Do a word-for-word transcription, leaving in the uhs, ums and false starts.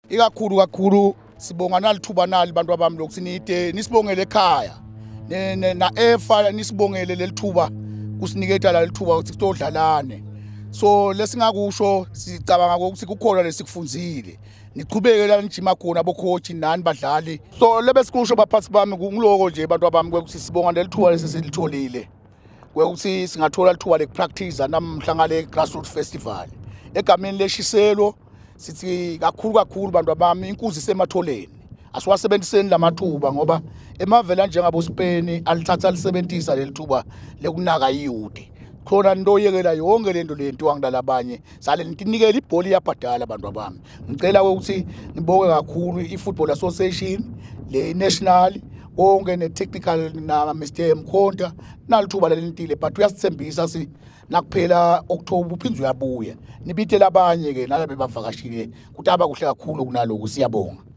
ikakhulu kakhulu sibonga nalithuba nali bantu abami lokuthi nide nisibongele ekhaya na efa nisibongele lelithuba kusiniketa la lithuba ukuthi sitodlalane. So lesingakusho sicabanga ukuthi kukhona lesikufunzile niqhubeke la nijima khona bocoach nani badlali. So lebesikusho baphathi bami ngiloko nje bantu abami ukuthi sibonga lelithuba lesilitholile ukuthi singathola lithuba lekupractice namhlangale grassroots festival egameni leshiselo. Sithi kakhulu kakhulu bantu abami inkuzi sematholeni asiwasebenziseni lamathuba ngoba emavela njengabo Spain alithatha lisebenzisa lelithuba lekunaka iyudi khona into yekela yonke lento lento wangidalabanye sale ninikela ibhola yabhadala abantu abami. Ngicela ukuthi nibonge kakhulu iFootball Association le national wonke ne technical na Mister Mkhonta nalithuba lelintile but uyasithembisa si nakuphela October uphinzwe uyabuya nibithe labanye ke nalabe bavakashile kutaba kuhle kakhulu kunaloko siyabonga.